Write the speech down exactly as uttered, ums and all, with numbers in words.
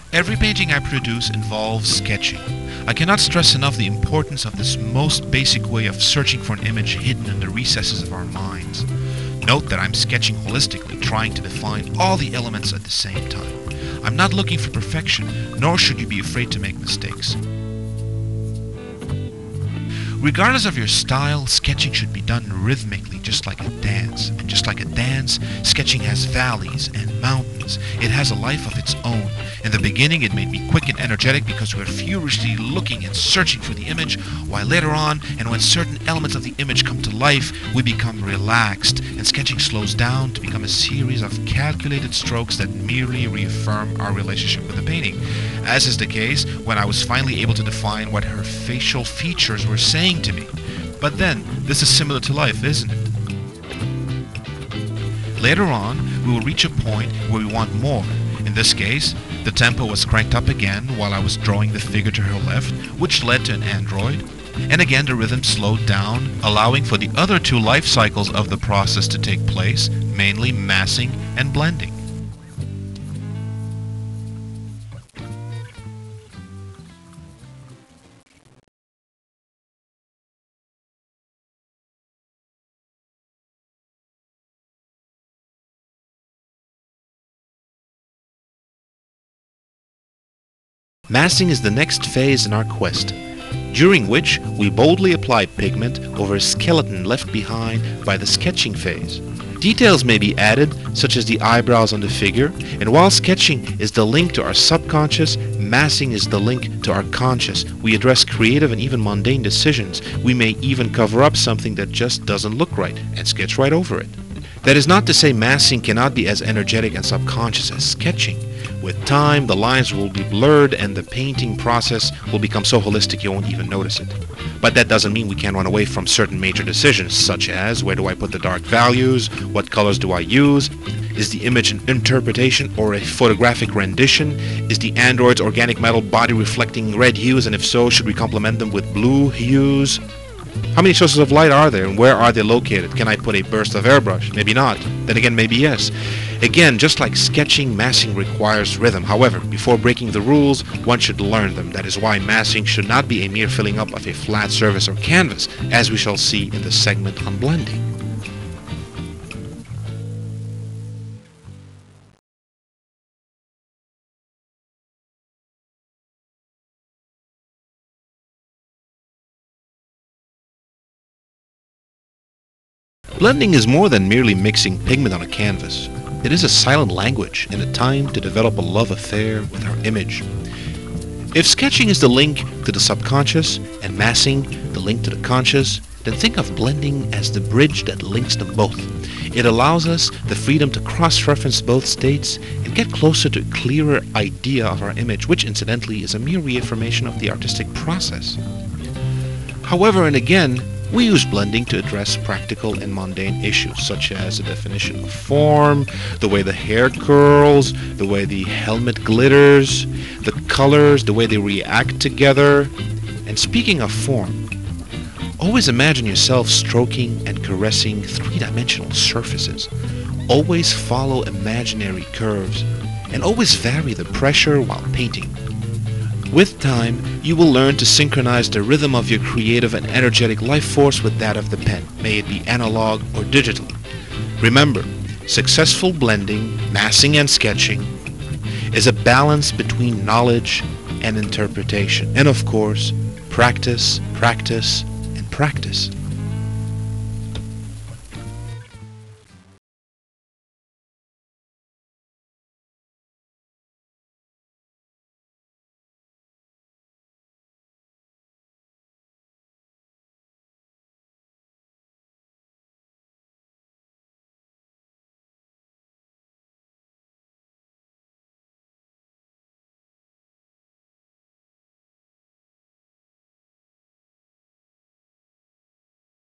Every painting I produce involves sketching. I cannot stress enough the importance of this most basic way of searching for an image hidden in the recesses of our minds. Note that I'm sketching holistically, trying to define all the elements at the same time. I'm not looking for perfection, nor should you be afraid to make mistakes. Regardless of your style, sketching should be done rhythmically, just like a dance. And just like a dance, sketching has valleys and mountains. It has a life of its own. In the beginning, it made me quick and energetic because we were furiously looking and searching for the image, while later on, and when certain elements of the image come to life, we become relaxed, and sketching slows down to become a series of calculated strokes that merely reaffirm our relationship with the painting. As is the case when I was finally able to define what her facial features were saying to me. But then, this is similar to life, isn't it? Later on, we will reach a point where we want more. In this case, the tempo was cranked up again while I was drawing the figure to her left, which led to an android. And again, the rhythm slowed down, allowing for the other two life cycles of the process to take place, mainly massing and blending. Massing is the next phase in our quest, during which we boldly apply pigment over a skeleton left behind by the sketching phase. Details may be added, such as the eyebrows on the figure, and while sketching is the link to our subconscious, massing is the link to our conscious. We address creative and even mundane decisions. We may even cover up something that just doesn't look right and sketch right over it. That is not to say massing cannot be as energetic and subconscious as sketching. With time, the lines will be blurred and the painting process will become so holistic you won't even notice it. But that doesn't mean we can't run away from certain major decisions, such as where do I put the dark values, what colors do I use, is the image an interpretation or a photographic rendition, is the android's organic metal body reflecting red hues, and if so, should we complement them with blue hues? How many sources of light are there and where are they located? Can I put a burst of airbrush? Maybe not. Then again, maybe yes. Again, just like sketching, massing requires rhythm. However, before breaking the rules, one should learn them. That is why massing should not be a mere filling up of a flat surface or canvas, as we shall see in the segment on blending. Blending is more than merely mixing pigment on a canvas. It is a silent language and a time to develop a love affair with our image. If sketching is the link to the subconscious and massing the link to the conscious, then think of blending as the bridge that links them both. It allows us the freedom to cross-reference both states and get closer to a clearer idea of our image, which incidentally is a mere reaffirmation of the artistic process. However, and again, we use blending to address practical and mundane issues, such as the definition of form, the way the hair curls, the way the helmet glitters, the colors, the way they react together. And speaking of form, always imagine yourself stroking and caressing three-dimensional surfaces. Always follow imaginary curves, and always vary the pressure while painting. With time, you will learn to synchronize the rhythm of your creative and energetic life force with that of the pen, may it be analog or digital. Remember, successful blending, massing and sketching is a balance between knowledge and interpretation. And of course, practice, practice, and practice.